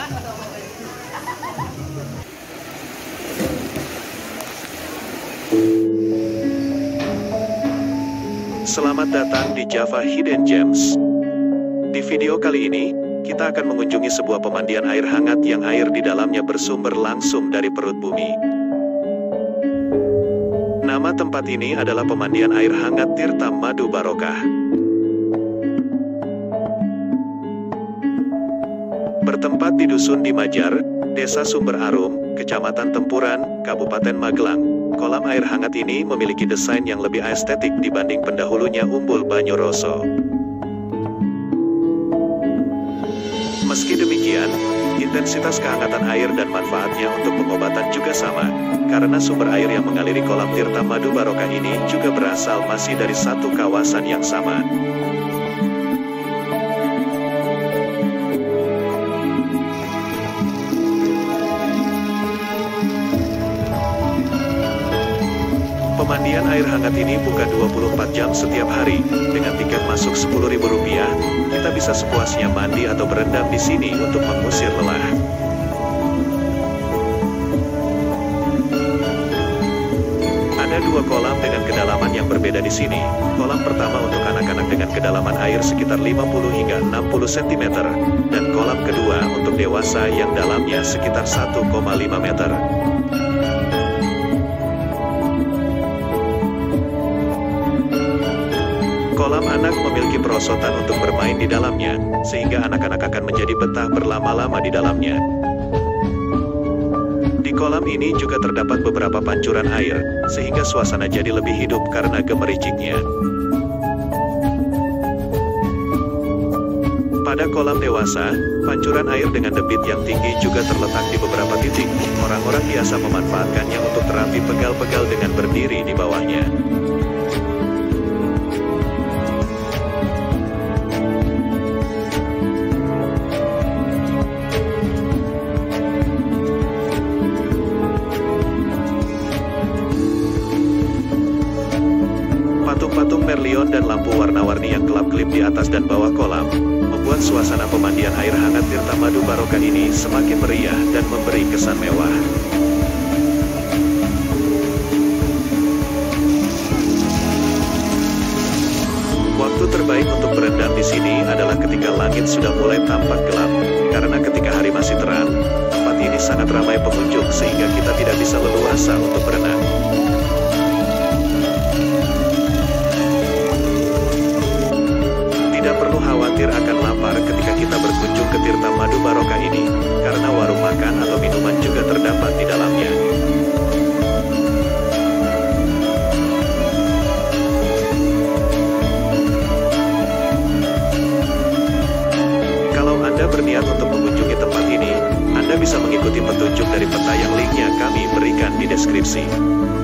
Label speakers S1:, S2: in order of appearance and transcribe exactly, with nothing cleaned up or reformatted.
S1: Selamat datang di Java Hidden Gems. Di video kali ini, kita akan mengunjungi sebuah pemandian air hangat yang air di dalamnya bersumber langsung dari perut bumi. Nama tempat ini adalah pemandian air hangat Tirta Madu Barokah. Bertempat di Dusun Dimajar, Desa Sumber Arum, Kecamatan Tempuran, Kabupaten Magelang. Kolam air hangat ini memiliki desain yang lebih estetik dibanding pendahulunya Umbul Banyoroso. Meski demikian, intensitas kehangatan air dan manfaatnya untuk pengobatan juga sama, karena sumber air yang mengaliri kolam Tirta Madu Barokah ini juga berasal masih dari satu kawasan yang sama. Pemandian air hangat ini buka dua puluh empat jam setiap hari. Dengan tiket masuk sepuluh ribu rupiah, kita bisa sepuasnya mandi atau berendam di sini untuk mengusir lelah. Ada dua kolam dengan kedalaman yang berbeda di sini. Kolam pertama untuk anak-anak dengan kedalaman air sekitar lima puluh hingga enam puluh sentimeter, dan kolam kedua untuk dewasa yang dalamnya sekitar satu koma lima meter. Kolam anak memiliki perosotan untuk bermain di dalamnya, sehingga anak-anak akan menjadi betah berlama-lama di dalamnya. Di kolam ini juga terdapat beberapa pancuran air, sehingga suasana jadi lebih hidup karena gemericiknya. Pada kolam dewasa, pancuran air dengan debit yang tinggi juga terletak di beberapa titik. Orang-orang biasa memanfaatkannya untuk terapi pegal-pegal dengan berdiri di bawahnya. Patung-patung merlion dan lampu warna-warni yang kelap-kelip di atas dan bawah kolam, membuat suasana pemandian air hangat Tirta Madu Barokah ini semakin meriah dan memberi kesan mewah. Waktu terbaik untuk berendam di sini adalah ketika langit sudah mulai tampak gelap, karena ketika hari masih terang, tempat ini sangat ramai pengunjung sehingga kita tidak bisa leluasa untuk berenang. Tidak perlu khawatir akan lapar ketika kita berkunjung ke Tirta Madu Barokah ini, karena warung makan atau minuman juga terdapat di dalamnya. Kalau Anda berniat untuk mengunjungi tempat ini, Anda bisa mengikuti petunjuk dari peta yang linknya kami berikan di deskripsi.